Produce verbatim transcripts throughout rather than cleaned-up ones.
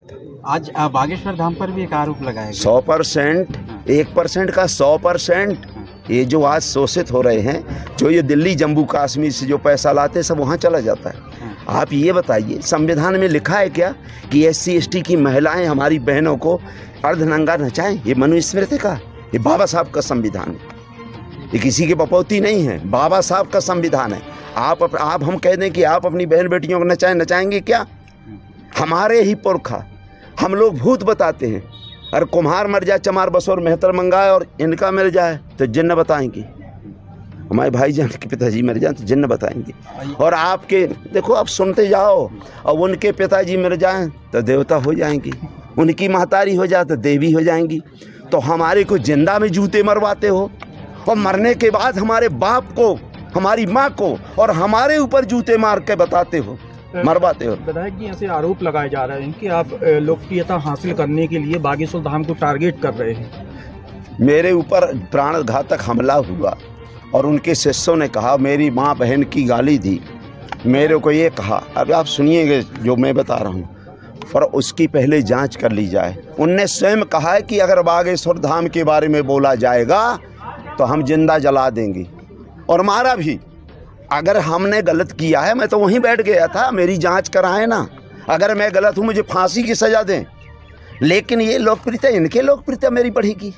आज आ, बागेश्वर धाम पर भी एक आरोप लगाया गया। सौ परसेंट एक परसेंट का सौ परसेंट ये जो आज शोषित हो रहे हैं, जो ये दिल्ली जम्मू कश्मीर से जो पैसा लाते हैं सब वहाँ चला जाता है। आप ये बताइए, संविधान में लिखा है क्या कि एस सी एस टी की महिलाएं हमारी बहनों को अर्धनंगा नचाएं? ये मनुस्मृति का, ये बाबा साहब का संविधान है, ये किसी के बपौती नहीं है, बाबा साहब का संविधान है। आप आप हम कह दें कि आप अपनी बहन बेटियों को नचाएं, नचाएंगे क्या? हमारे ही पुरखा, हम लोग भूत बताते हैं। अरे कुम्हार मर जाए, चमार बसोर मेहतर मंगाए और इनका मिल जाए तो जिन्न बताएंगे, हमारे भाईजान के पिताजी मर जाए तो जिन्न बताएंगे। और आपके देखो, आप सुनते जाओ, और उनके पिताजी मर जाएं तो देवता हो जाएंगी, उनकी महतारी हो जाए तो देवी हो जाएंगी। तो हमारे को जिंदा में जूते मरवाते हो, और मरने के बाद हमारे बाप को, हमारी माँ को और हमारे ऊपर जूते मार के बताते हो, मरवाते हो। विधायक जी ऐसे आरोप लगाए जा रहे हैं कि आप लोकप्रियता हासिल करने के लिए बागेश्वर धाम को टारगेट कर रहे हैं। मेरे ऊपर प्राणघातक हमला हुआ और उनके शिष्यों ने कहा, मेरी माँ बहन की गाली दी, मेरे को ये कहा, अब आप सुनिएगा जो मैं बता रहा हूँ, पर उसकी पहले जांच कर ली जाए। उनने स्वयं कहा है कि अगर बागेश्वर धाम के बारे में बोला जाएगा तो हम जिंदा जला देंगे, और मारा भी। अगर हमने गलत किया है, मैं तो वहीं बैठ गया था, मेरी जांच कराएं ना। अगर मैं गलत हूँ मुझे फांसी की सज़ा दें, लेकिन ये लोकप्रियता, इनके लोकप्रियता मेरी बढ़ेगी,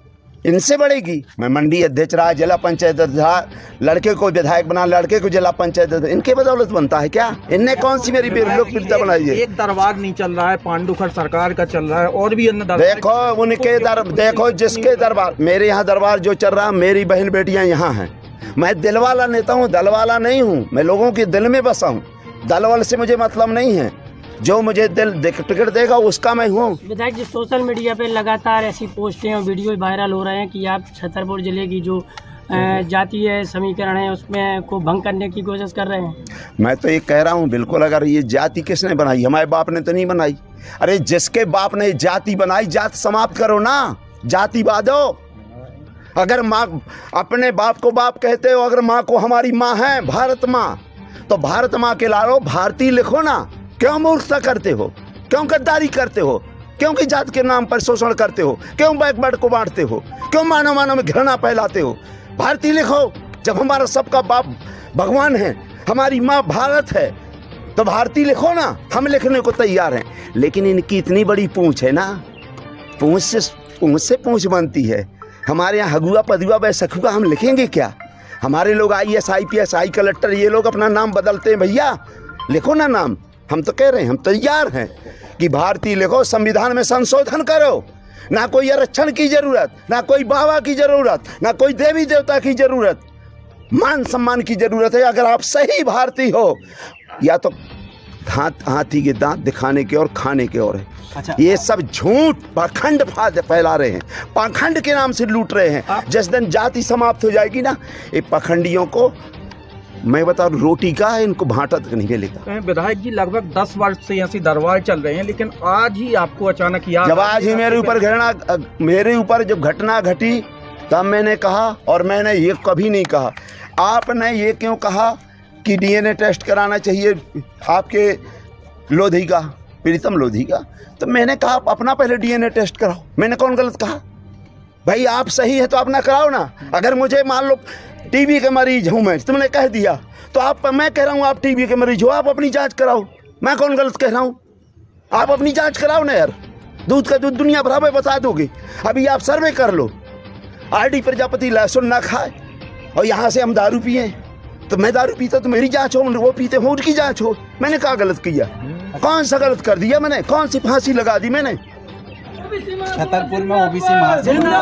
इनसे बढ़ेगी। मैं मंडी अध्यक्ष रहा, जिला पंचायत रहा, लड़के को विधायक बना, लड़के को जिला पंचायत, इनके बदौलत बनता है क्या? इनने कौन सी मेरी लोकप्रियता बनाई है? एक दरबार नहीं चल रहा है, पांडुखर सरकार का चल रहा है, और भी अन्य दरबार। देखो उनके दर देखो जिसके दरबार, मेरे यहाँ दरबार जो चल रहा, मेरी बहन बेटियाँ यहाँ हैं। मैं दिल वाला नेता हूँ, दल वाला नहीं हूँ, मैं लोगों के दिल में बसा हूँ, दल वाले से मुझे मतलब नहीं है। जो मुझे दिल टिकट देगा उसका मैं हूँ। विधायक जी, सोशल मीडिया पे लगातार ऐसी पोस्टें और वीडियो वायरल हो रहे हैं कि आप छतरपुर जिले की जो जातीय समीकरण है उसमें को भंग करने की कोशिश कर रहे हैं। मैं तो ये कह रहा हूँ, बिल्कुल। अगर ये जाति किसने बनाई? हमारे बाप ने तो नहीं बनाई। अरे जिसके बाप ने जाति बनाई, जात समाप्त करो ना, जाति बादो। अगर माँ अपने बाप को बाप कहते हो, अगर माँ को हमारी माँ है भारत माँ, तो भारत माँ के लालो भारतीय लिखो ना। क्यों मूर्खता करते हो? क्यों गद्दारी करते हो? क्यों की जात के नाम पर शोषण करते हो? क्यों बैकवर्ड को बांटते हो? क्यों मानव मानव में घृणा फैलाते हो? भारतीय लिखो। जब हमारा सबका बाप भगवान है, हमारी माँ भारत है, तो भारतीय लिखो ना। हम लिखने को तैयार हैं, लेकिन इनकी इतनी बड़ी पूंछ है ना, पूंछ से पूंछ से पूंछ बनती है। हमारे यहाँ हगुआ पदुआ बैसखुआ हम लिखेंगे क्या? हमारे लोग I S I P S I collector ये लोग अपना नाम बदलते हैं। भैया लिखो ना नाम। हम तो कह रहे हैं, हम तैयार हैं कि भारतीय लिखो, संविधान में संशोधन करो। ना कोई आरक्षण की जरूरत, ना कोई बाबा की जरूरत, ना कोई देवी देवता की जरूरत, मान सम्मान की जरूरत है। अगर आप सही भारतीय हो, या तो हाथ हाथी के दांत दिखाने के और खाने के और है। अच्छा, ये सब झूठ पाखंड फैला रहे हैं, पाखंड के नाम से लूट रहे हैं। जिस दिन जाति समाप्त हो जाएगी ना, ये पाखंडियों को मैं बता, रोटी का है, इनको भाटा तक नहीं मिलेगा। विधायक जी, लगभग दस वर्ष से ऐसी दरबार चल रहे हैं, लेकिन आज ही आपको अचानक याद, जब आज ही मेरे ऊपर घटना मेरे ऊपर जब घटना घटी, तब मैंने कहा, और मैंने ये कभी नहीं कहा। आपने ये क्यों कहा कि डी एन ए टेस्ट कराना चाहिए आपके लोधी का, प्रीतम लोधी का? तो मैंने कहा आप अपना पहले डी एन ए टेस्ट कराओ। मैंने कौन गलत कहा? भाई आप सही है तो अपना कराओ ना। अगर मुझे मान लो टीबी के मरीज हूँ मैं, तुमने कह दिया, तो आप, मैं कह रहा हूँ आप टीबी के मरीज हो, आप अपनी जांच कराओ। मैं कौन गलत कह रहा हूँ? आप अपनी जांच कराओ ना यार। दूध का दूध दुनिया भर में बता दोगे। अभी आप सर्वे कर लो, आर डी प्रजापति लहसुन ना खाए और यहाँ से हम दारू पिए, तो मैं दारू पीता तो मेरी जांच हो, वो पीते हो उनकी जांच हो। मैंने क्या गलत किया? कौन सा गलत कर दिया मैंने? कौन सी फांसी लगा दी मैंने? छतरपुर में ओबीसी महासभा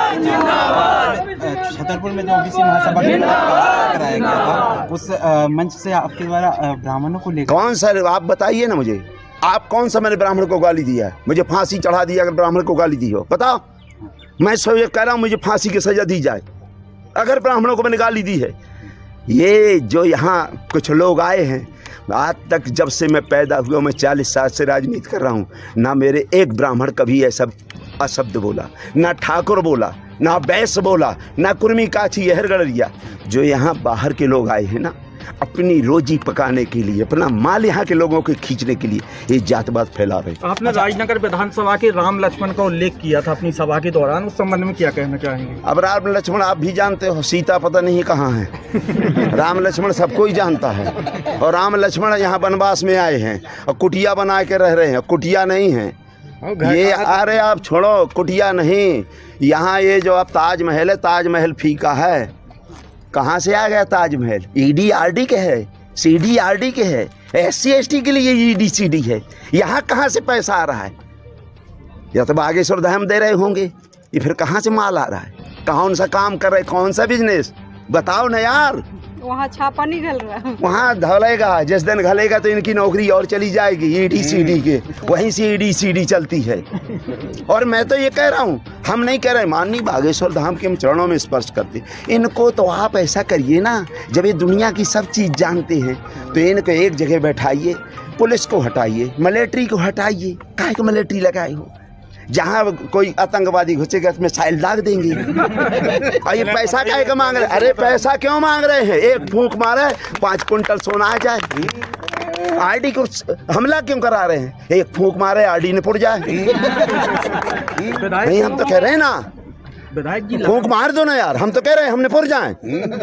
छतरपुर में जो ओबीसी महासभा कराया गया था, उस मंच से आपके द्वारा ब्राह्मणों को लेकर कौन सा, आप बताइए ना मुझे, आप कौन सा मैंने ब्राह्मण को गाली दिया है? मुझे फांसी चढ़ा दिया अगर ब्राह्मण को गाली दी हो, बताओ। मैं सब ये कह रहा हूँ मुझे फांसी की सजा दी जाए अगर ब्राह्मणों को मैंने गाली दी है। ये जो यहाँ कुछ लोग आए हैं, आज तक जब से मैं पैदा हुआ, मैं चालीस साल से राजनीति कर रहा हूँ, ना मेरे एक ब्राह्मण कभी ऐसा अशब्द बोला, ना ठाकुर बोला, ना बैस बोला, ना कुर्मी काछी यहर गड़रिया। जो यहाँ बाहर के लोग आए हैं ना, अपनी रोजी पकाने के लिए, अपना माल यहाँ के लोगों को खींचने के लिए ये जातवाद फैला रहे। आपने राजनगर विधानसभा के राम लक्ष्मण का उल्लेख किया था अपनी सभा के दौरान, उस संबंध में क्या कहना चाहेंगे? अब राम लक्ष्मण आप भी जानते हो, सीता पता नहीं कहाँ है। राम लक्ष्मण सबको ही जानता है। और राम लक्ष्मण यहाँ वनवास में आए हैं और कुटिया बना के रह रहे हैं। कुटिया नहीं है ये, अरे आप छोड़ो, कुटिया नहीं। यहाँ ये जो अब ताजमहल है, ताजमहल फीका है। कहाँ से आ गया ताजमहल? ईडी आरडी के है, सीडी आरडी के है, एस सी एस टी के लिए ईडी सीडी है। यहाँ कहाँ से पैसा आ रहा है? या तो बागेश्वर धाम दे रहे होंगे, ये फिर कहाँ से माल आ रहा है? कौन सा काम कर रहे, कौन सा बिजनेस बताओ ना यार। वहाँ छापा नहीं घल रहा, वहाँ धलेगा, जिस दिन घलेगा तो इनकी नौकरी और चली जाएगी। ईडी सीडी के वहीं से ईडी सीडी चलती है। और मैं तो ये कह रहा हूँ, हम नहीं कह रहे, माननीय बागेश्वर धाम के हम चरणों में स्पर्श करते। इनको तो आप ऐसा करिए ना, जब ये दुनिया की सब चीज़ जानते हैं तो इनको एक जगह बैठाइए, पुलिस को हटाइए, मिलिट्री को हटाइए। काहे को मिलिट्री लगाए हो? जहाँ कोई आतंकवादी घुसेगा उसमें साइल दाग देंगे। और ये पैसा काहे का मांग रहे? अरे पैसा क्यों मांग रहे हैं? एक फूंक मारे पाँच कुंटल सोना आ जाए। आरडी को हमला क्यों करा रहे हैं? एक फूंक मारे आरडी ने पुड़ जाए। नहीं, हम तो कह रहे हैं ना, विधायक जी फूंक मार दो ना यार, हम तो कह रहे हैं हमने पुड़ जाए।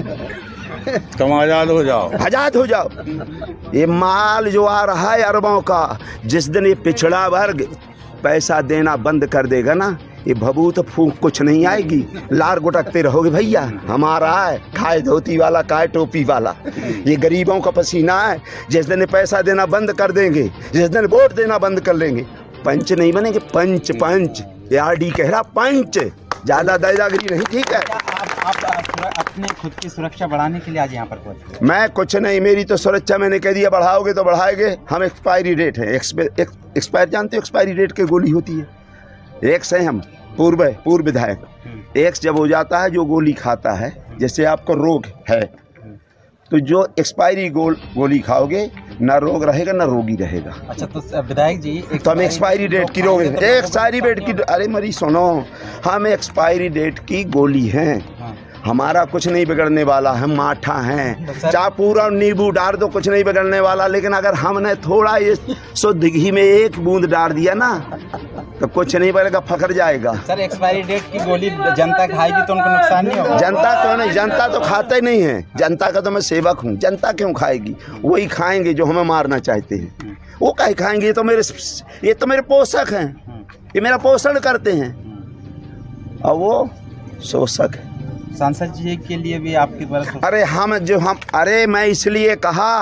तुम आजाद हो जाओ, आजाद हो जाओ। ये माल जो आ रहा है अरबों का, जिस दिन ये पिछड़ा वर्ग पैसा देना बंद कर देगा ना, ये भभूत फूंक कुछ नहीं आएगी। लार गुटकते रहोगे भैया, हमारा है, खाए धोती वाला खाए टोपी वाला। ये गरीबों का पसीना है। जिस दिन पैसा देना बंद कर देंगे, जिस दिन वोट देना बंद कर लेंगे, पंच नहीं बनेंगे, पंच पंच। ये आरडी कह रहा पंच, ज्यादा दादागिरी नहीं, ठीक है? आप, आप अपने खुद की सुरक्षा बढ़ाने के लिए आज यहाँ पर पहुंचे? मैं कुछ नहीं, मेरी तो सुरक्षा मैंने कह दिया, बढ़ाओगे तो बढ़ाएंगे। हम एक्सपायरी डेट है, एक्सपायर जानते हो एक्सपायरी डेट की गोली होती है। एक्स है हम, पूर्व है, पूर्व विधायक। एक्स जब हो जाता है, जो गोली खाता है, जैसे आपको रोग है तो जो एक्सपायरी गोल गोली खाओगे, ना रोग रहेगा ना रोगी रहेगा। अच्छा, तो विधायक जी तो हम एक्सपायरी डेट की रोग, एक्सपायरी डेट की, अरे मरी सुनो, हम एक्सपायरी डेट की गोली हैं। हमारा कुछ नहीं बिगड़ने वाला, हम माठा हैं। चाहे पूरा नींबू डाल दो, कुछ नहीं बिगड़ने वाला। लेकिन अगर हमने थोड़ा ये शुद्ध घी में एक बूंद डाल दिया ना, तो कुछ नहीं बनेगा, फकर जाएगा। सर, एक्सपायरी डेट की गोली जनता खाएगी तो उनको नुकसान नहीं होगा? जनता क्यों नहीं? जनता तो खाता ही नहीं है। जनता का तो मैं सेवक हूँ। जनता क्यों खाएगी? वही खाएंगे जो हमें मारना चाहते हैं। वो काहे खाएंगे? ये तो मेरे ये तो मेरे पोषक हैं, ये मेरा पोषण करते हैं, और वो शोषक है। सांसद जी के लिए भी आपकी तरफ? अरे हम जो हम अरे मैं इसलिए कहा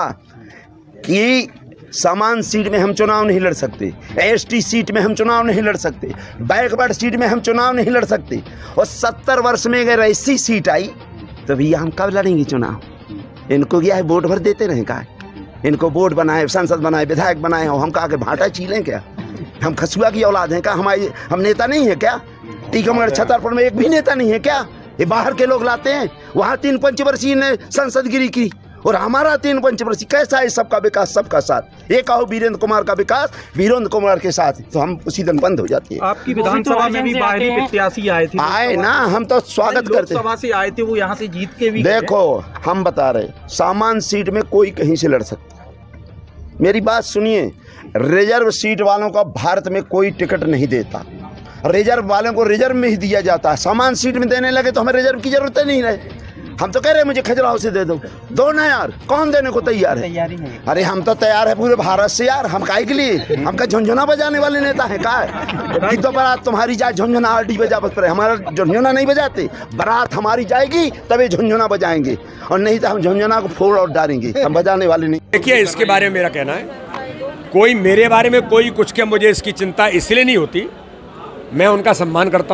कि समान सीट में हम चुनाव नहीं लड़ सकते, एसटी सीट में हम चुनाव नहीं लड़ सकते, बैकवर्ड सीट में हम चुनाव नहीं लड़ सकते। और सत्तर वर्ष में अगर ऐसी सीट आई तो भैया हम कब लड़ेंगे चुनाव? इनको क्या है, वोट भर देते रहें? का इनको वोट बनाए, सांसद बनाए, विधायक बनाए, और हम कहा के भाटा चीलें क्या? हम खसुआ की औलाद हैं क्या? हमारी हम नेता नहीं है क्या? टीकमगढ़ छतरपुर में एक भी नेता नहीं है क्या? ये बाहर के लोग लाते हैं। वहाँ तीन पंचवर्षीय ने संसदगिरी की और हमारा तीन पंचवर्षीय। कैसा है सबका विकास सबका साथ? एक आओ वीरेंद्र कुमार का विकास वीरेंद्र कुमार के साथ, तो हम उसी दिन बंद हो जाती है। आपकी विधानसभा में भी बाहरी प्रत्याशी आए थे, आए ना, हम तो स्वागत करते हैं। लोकसभा से आए थे, वो यहाँ से जीत के भी देखो, हम बता रहे सामान सीट में कोई कहीं से लड़ सकता। मेरी बात सुनिए, रिजर्व सीट वालों का भारत में कोई टिकट नहीं देता। रिजर्व वालों को रिजर्व में ही दिया जाता है। सामान सीट में देने लगे तो हमें रिजर्व की जरूरत नहीं रहे। हम तो कह रहे हैं मुझे खजुराहो से दे दो, दो ना यार, कौन देने को तैयार है? तैयारी नहीं। अरे हम तो तैयार है पूरे भारत से यार। हम काहे के लिए? हम का झुंझुना बजाने वाले नेता है का? कि तो बारात तुम्हारी जाए झुंझुना आरडी बजा बस पर, हमारा झुंझुना नहीं बजाते। बारात हमारी जाएगी तभी झुंझुना बजाएंगे, और नहीं तो हम झुंझुना को फोड़ और डालेंगे, हम बजाने वाले नहीं। देखिए, इसके बारे में मेरा कहना है, कोई मेरे बारे में कोई कुछ के, मुझे इसकी चिंता इसलिए नहीं होती। मैं उनका सम्मान करता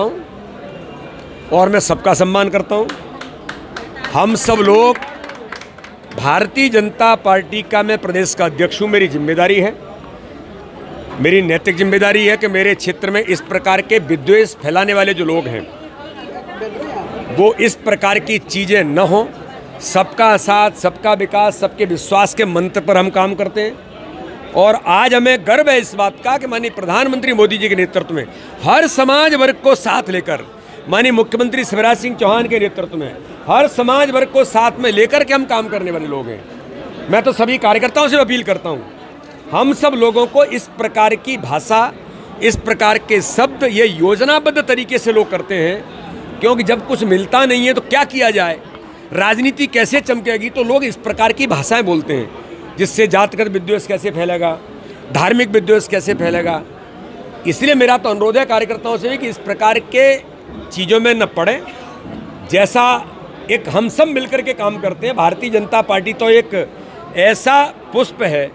हूं और मैं सबका सम्मान करता हूं। हम सब लोग, भारतीय जनता पार्टी का मैं प्रदेश का अध्यक्ष हूं, मेरी जिम्मेदारी है, मेरी नैतिक जिम्मेदारी है कि मेरे क्षेत्र में इस प्रकार के विद्वेष फैलाने वाले जो लोग हैं वो इस प्रकार की चीज़ें न हों। सबका साथ, सबका विकास, सबके विश्वास के मंत्र पर हम काम करते हैं। और आज हमें गर्व है इस बात का कि माननीय प्रधानमंत्री मोदी जी के नेतृत्व में हर समाज वर्ग को साथ लेकर, माननीय मुख्यमंत्री शिवराज सिंह चौहान के नेतृत्व में हर समाज वर्ग को साथ में लेकर के हम काम करने वाले लोग हैं। मैं तो सभी कार्यकर्ताओं से अपील करता हूँ, हम सब लोगों को इस प्रकार की भाषा, इस प्रकार के शब्द ये योजनाबद्ध तरीके से लोग करते हैं, क्योंकि जब कुछ मिलता नहीं है तो क्या किया जाए, राजनीति कैसे चमकेगी, तो लोग इस प्रकार की भाषाएं बोलते हैं, जिससे जातिगत विद्वेष कैसे फैलेगा, धार्मिक विद्वेष कैसे फैलेगा। इसलिए मेरा तो अनुरोध है कार्यकर्ताओं से कि इस प्रकार के चीज़ों में न पड़े। जैसा एक हम सब मिलकर के काम करते हैं, भारतीय जनता पार्टी तो एक ऐसा पुष्प है,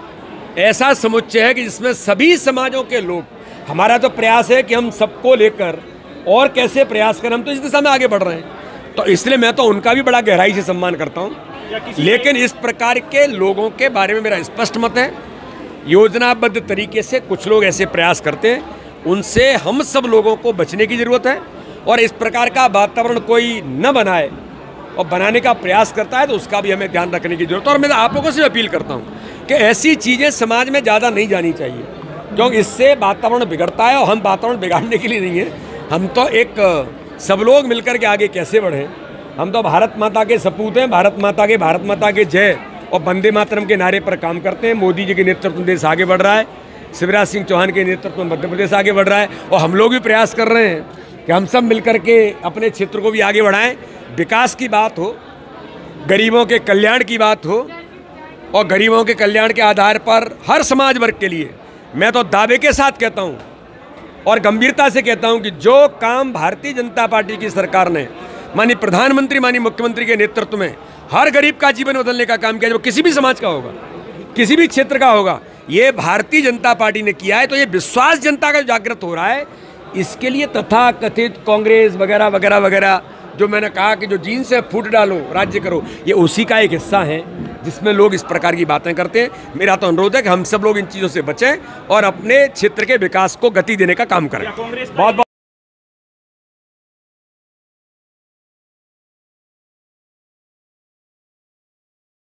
ऐसा समुच्चय है कि जिसमें सभी समाजों के लोग, हमारा तो प्रयास है कि हम सबको लेकर और कैसे प्रयास करें, हम तो इस दिशा में आगे बढ़ रहे हैं। तो इसलिए मैं तो उनका भी बड़ा गहराई से सम्मान करता हूँ, लेकिन इस प्रकार के लोगों के बारे में मेरा स्पष्ट मत है, योजनाबद्ध तरीके से कुछ लोग ऐसे प्रयास करते हैं, उनसे हम सब लोगों को बचने की ज़रूरत है। और इस प्रकार का वातावरण कोई न बनाए और बनाने का प्रयास करता है तो उसका भी हमें ध्यान रखने की जरूरत है। और मैं आप लोगों से अपील करता हूँ कि ऐसी चीज़ें समाज में ज़्यादा नहीं जानी चाहिए, क्योंकि इससे वातावरण बिगड़ता है और हम वातावरण बिगाड़ने के लिए नहीं है। हम तो एक सब लोग मिलकर के आगे कैसे बढ़ें, हम तो भारत माता के सपूत हैं, भारत माता के भारत माता के जय और वंदे मातरम के नारे पर काम करते हैं। मोदी जी के नेतृत्व में देश आगे बढ़ रहा है, शिवराज सिंह चौहान के नेतृत्व में मध्य प्रदेश आगे बढ़ रहा है, और हम लोग भी प्रयास कर रहे हैं कि हम सब मिलकर के अपने क्षेत्र को भी आगे बढ़ाएं। विकास की बात हो, गरीबों के कल्याण की बात हो, और गरीबों के कल्याण के आधार पर हर समाज वर्ग के लिए मैं तो दावे के साथ कहता हूं और गंभीरता से कहता हूं कि जो काम भारतीय जनता पार्टी की सरकार ने माननीय प्रधानमंत्री, माननीय मुख्यमंत्री के नेतृत्व में हर गरीब का जीवन बदलने का काम किया, जो किसी भी समाज का होगा, किसी भी क्षेत्र का होगा, ये भारतीय जनता पार्टी ने किया है। तो ये विश्वास जनता का जागृत हो रहा है। इसके लिए तथा कथित कांग्रेस वगैरह वगैरह वगैरह जो मैंने कहा कि जो जीन से फूट डालो राज्य करो, ये उसी का एक हिस्सा है जिसमें लोग इस प्रकार की बातें करते हैं। मेरा तो अनुरोध है कि हम सब लोग इन चीज़ों से बचें और अपने क्षेत्र के विकास को गति देने का काम करें। बहुत बहुत